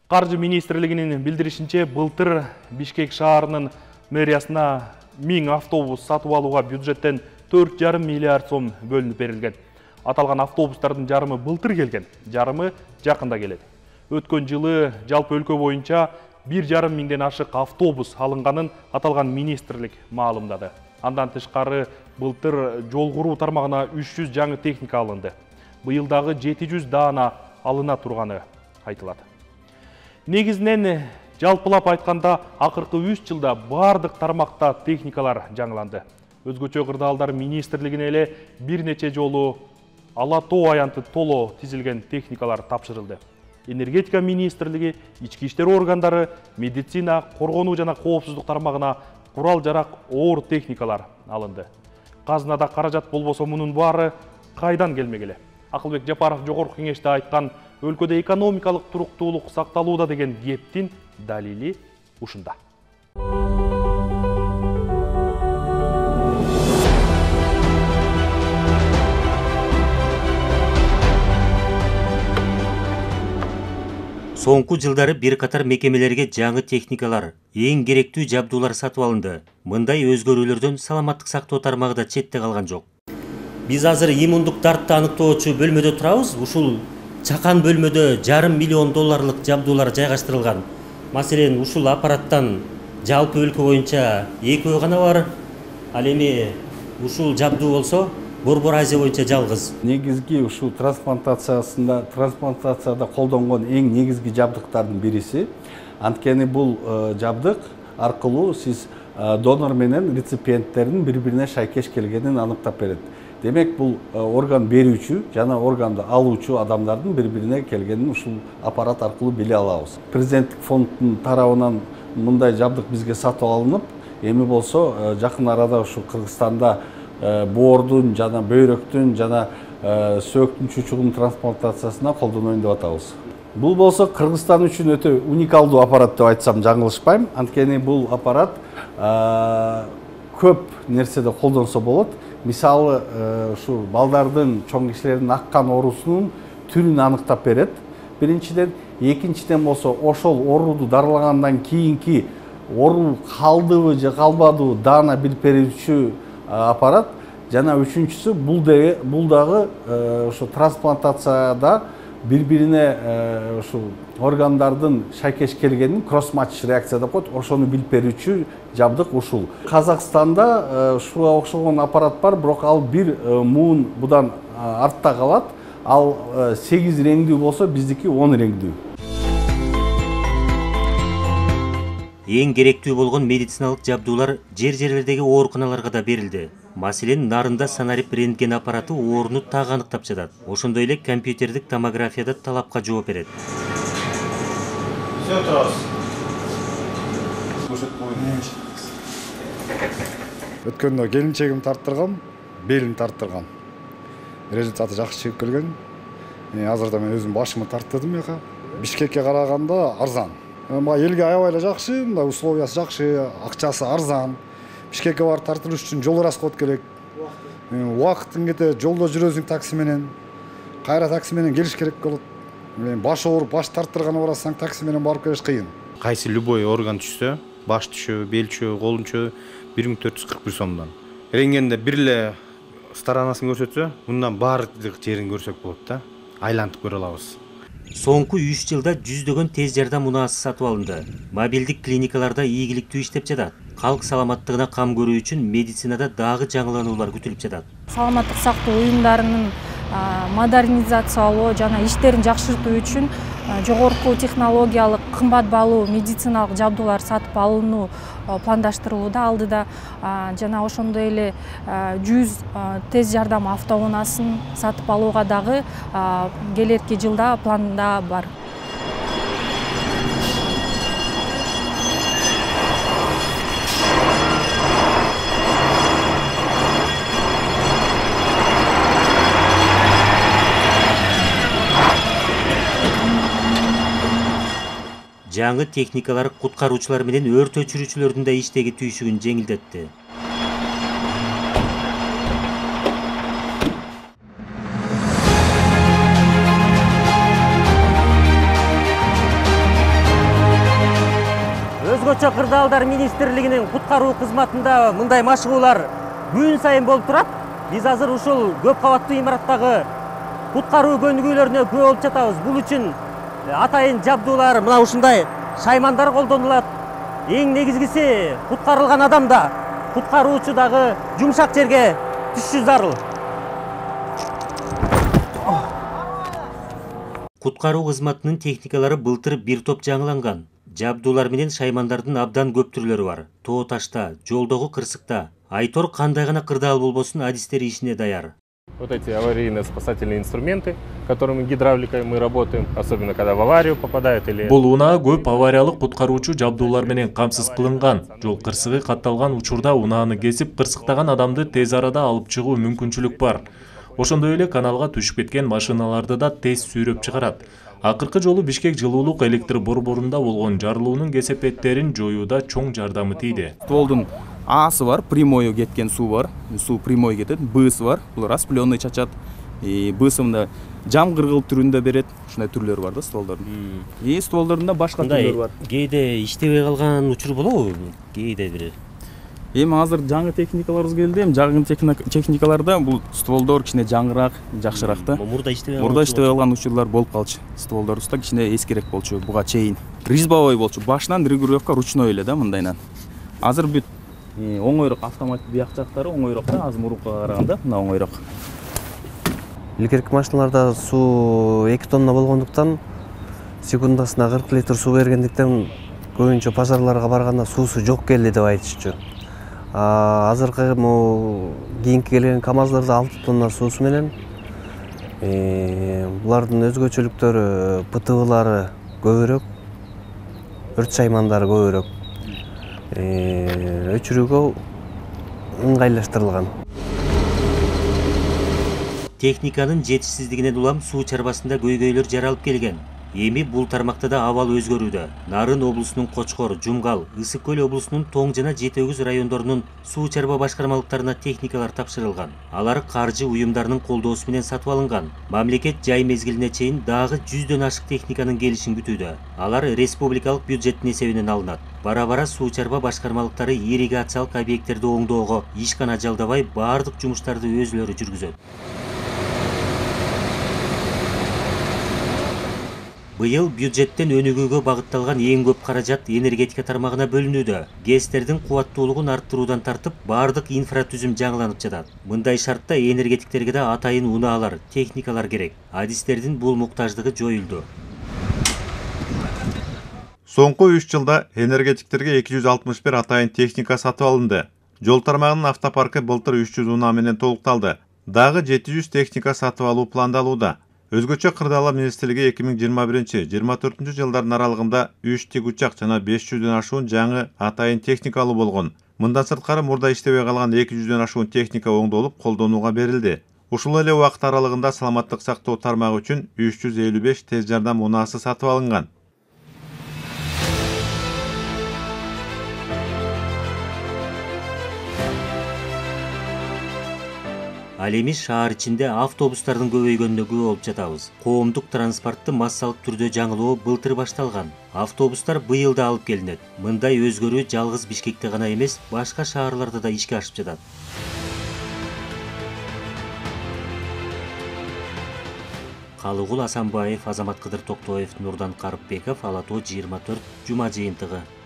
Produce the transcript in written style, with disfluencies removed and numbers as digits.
Каржы министрлигинин билдиришинче, былтыр Бишкек шаарынын мэриясына 1000 автобус сатып алууга бюджеттен 4,5 миллиард сом бөлүнүп берилген. Аталган автобустардын жарымы былтыр келген, жарымы жакында келет. Өткөн жылы жалпы өлкө боюнча 1,5 миңден ашык автобус алынганын аталган министрлик маалымдады. Андан тышкары былтыр жол куруу тармагына 300 жаңы техника алынды. Быйылдагы 700 даана алына турганы айтылат. Негизинен жалпылап айтканда акыркы 3 жылда бардык тармакта техникалар жаңыланды. Өзгөчө кырдаалдар министрлигине эле бир нече жолу ала тоо аянты толо тизилген техникалар тапшырылды. Энергетика министрлиги, ички иштер органдары, медицина, коргонуу жана коопсуздук тармагына курал-жарак оор техникалар алынды. Казынада каражат болбосо мунун баары кайдан келмегиле? Акылбек Жапаров жогорку кеңеште айткан өлкөдө экономикалык туруктуулук сакталууда деген кептин далили ушунда. Соңку жылдары бир катар мекемелерге жаңы техникалар, эң керектүү жабдуулар сатып алынды. Мындай өзгөрүүлөрдөн саламаттык сактоо тармагы да четте калган жок. Биз азыр иммундук дартты аныктоочу бөлмөдө турабыз. Ушул чакан бөлмөдө $500 миллион жабдуулар жайгаштырылган. Маселен, ушул аппараттан жалпы өлкө боюнча 2 гана бар. Ал эми ушул жабдуу болсо Борбор Азия боюнча жалгыз. Негизги ушул трансплантацияда колдонгон эң негизги жабдыктардын бириси. Анткени бул жабдык аркылуу сиз донор менен реципиенттердин бири-бирине шайкеш келгенин аныктап берет. Демек бул орган берүүчү жана органды алуучу адамдардын бири-бирине келгенин ушул аппарат аркылуу биле алабыз. Президенттик фонддун тарабынан мындай жабдык бизге сатып алынып, эми болсо жакын арада ушу Кыргызстанда боордун жана бөйрөктүн жана сөөктүн чучугунун трансплантациясына колдоноюн деп атабыз. Бул болсо Кыргызстан үчүн өтө уникалдуу аппарат деп айтсам жаңылышпайм. Анткени бул аппарат көп нерседе колдонсо болот. Мисалы, ушу балдардын, чоң кишилердин аккан оорусунун түрүн аныктап берет. Биринчиден, экинчиден болсо ошол орууду дарылагандан кийинки оору калдыбы же калбадыбы даана билип берүүчү аппарат. Жана үчүнчүсү бул дагы ошо трансплантацияда бири-бирине ушул органдардын шайкеш келгенин кросс-матч реакция деп коет, ошону билип берүүчү жабдык ушул. Казакстанда ушуга окшогон аппарат бар, бирок ал бир муун будан артта калат. Ал 8 реңдүү болсо, биздики 10 реңдүү. Эң керектүү болгон медициналык жабдуулар жерлердеги ооруканаларга да берилди. Маселен, нарында санарип рентген аппараты ооруну так аныктап жатат. Ошондой эле компьютердик томографияда талапка жооп берет. Все турабыз. Өткөндө келинчегим тарттыргам, белин тарттыргам. Результаты жакшы чыгып келген. Азырда мен өзүм башымы тарттырдым яка. Бишкекке караганда арзан. Элге аябай эле жакшы, мындай условиясы жакшы, акчасы арзан. Бишкекке барып тартылыш үчүн жол расход керек. Убакытың кете, жолдо жүрөсүң такси менен. Кайра такси менен келиш керек болот. Баш ооруп, баш тарттырганы барасаң, такси менен барып келиш кыйын. Кайсы любой орган түшсө, баш түшө, бел түшө, кол түшө 1441 сомдон. Рентгенде бир эле сторонасын көрсөтсө, мындан баардык жерин көрсөк болот да. Айлантып көрө алабыз. Соңку 3 жылда жүздөгөн тез жардам унаасы сатып алынды. Мобилдик клиникаларда ийгиликтүү иштеп жатат. Калк саламаттыгына кам көрүү үчүн медицинада дагы жаңылануулар күтүлүп жатат. Саламаттык сактоо уюмдарынын модернизациялоо жана иштерин жакшыртуу үчүн жогорку технологиялык кымбат баалуу медициналык жабдуулар сатып алынуу пландаштырылууда. Алдыда жана ошондой эле 100 тез жардам автоунаасын сатып алууга дагы келерки жылда планда бар. Жаңы техникалар куткаруучулар менен өрт өчүрүүчүлөрдүн да иштеги түйшүгүн жеңилдетти. өзгөчө кырдаалдар министрлигинин куткаруу кызматында мындай машыгуулар күн сайын болуп турат. Биз азыр ушул көп кабаттуу имараттагы куткаруу көнүгүүлөрүнө күбө болуп жатабыз. Бул үчүн атайын жабдуулар, мына ушундай шаймандар колдонулат. Эң негизгиси куткарылган адамда, куткаруучу дагы жумшак жерге түшүшү зарыл. Куткаруу кызматынын техникалары былтыр бир топ жаңыланган. Жабдуулар менен шаймандардын абдан көп түрлөрү бар. Тоо ташта, жолдогу кырсыкта. Айтор кандай гана кырдаал болбосун адистер ишине даяр. Вот эти аварийно-спасательные инструменты, которыми гидравликой мы работаем, особенно когда в аварию попадает или... Бул унаа көп авариялык куткаруучу жабдуулар менен камсыз кылынган. Жол кырсыгы катталган учурда унааны кесип, кырсыктаган адамды тез арада алып чыгуу мүмкүнчүлүк бар. Ошондой эле каналга түшүп кеткен машиналарды да тез сүйрөп чыгарат. Акыркы жолу Бишкек жылуулук электр борборунда болгон жарылуунун кесепеттерин жоюуда чоң жардамы тийди. Стволдун A'сы бар, прямой кеткен суу бар. Суу прямой кетет, Б'сы бар. Бул распыленный чачат. Б'сы мында жам кыргыл түрүндө берет. Ушундай түрлөр бар да стволдордун. Стволдордун башка түрлөр бар. Кээде иштебей калган учур болобу? Кээде бир. Эми азыр жаңы техникаларыбыз келди. Жаңы техникаларда бул стволдор кичине жаңыраак, жакшыраак да. Мурда иштебей калган учурлар болуп калчу. Стволдорубузда кичине эскерек болчу, буга чейин. Резьбовой болчу. Башынан регулировка ручной эле да мындайнан. Азыр бүт оңойрок автомат бияк жактары оңойрок да, азыр мурункуга караганда мына оңойрок. Илгерки машиналарда суу 2 тонна болгондуктан секундасына 40 литр суу бергендиктен көбүнчө пожарларга барганда суусу жок келди деп айтышчу. Азыркы кийинки келген КАМАЗдарда 6 тонна суусу менен булардын өзгөчөлүктөрү ПТВлары көбүрөөк, өрт шаймандары көбүрөөк, өчүрүүгө ыңгайлаштырылган. Техниканын жетишсиздигинен улам суу чарбасында көйгөйлөр жаралып келген. Эми бул тармакта да абал өзгөрүүдө. Нарын облусунун Кочкор, Жумгал, Ысык көл облусунун Тоң жана Жети-Өгүз райондорунун суу чарба башкармалыктарына техникалар тапшырылган. Алар каржы уюмдарынын колдоосу менен сатып алынган. Мамлекет жай мезгилине чейин дагы 100дөн ашык техниканын келишин күтүүдө. Алар республикалык бюджеттин эсебинен алынат. Бара-бара суу чарба башкармалыктары ирригациялык объекттерди оңдоого иш гана жалдабай баардык жумуштарды өзүлөрү жүргүзөт. Быйыл бюджеттен өнүгүүгө багытталган эң көп каражат энергетика тармагына бөлүнүүдө. ГЭСтердин кубаттуулугун арттыруудан тартып, баардык инфратүзүм жаңыланып жатат. Мындай шартта энергетиктерге да атайын унаалар, техникалар керек. Адистердин бул муктаждыгы жоюлду. Соңку 3 жылда энергетиктерге 261 атайын техника сатып алынды. Жол тармагынын автопаркы былтыр 300 унаа менен толукталды. Дагы 700 техника сатып алуу пландалууда. Өзгөчө кырдаалар министрлиги 2021-24 жылдардын аралыгында 3 тик учак жана 500дөн ашуун жаңы атайын техника алуу болгон. Мындан сырткары мурда иштебей калган 200дөн ашуун техника оңдолуп колдонууга берилди. Ушул эле убакыт аралыгында саламаттык сактоо тармагы үчүн 355 тез жардам унаасы сатып алынган. Ал эми шаар ичинде автобустардын көбөйгөнүнө күбө болуп жатабыз. Коомдук транспортты массалык түрдө жаңылоо былтыр башталган. Автобустар быйыл да алып келинет. Мындай өзгөрүү жалгыз Бишкекте гана эмес, башка шаарларда да ишке ашып жатат. Калыгул Асанбаев, Азамат Кыдыр Токтоев, Нурдан Карыпбеков, Ала Тоо 24, Жума жыйынтыгы.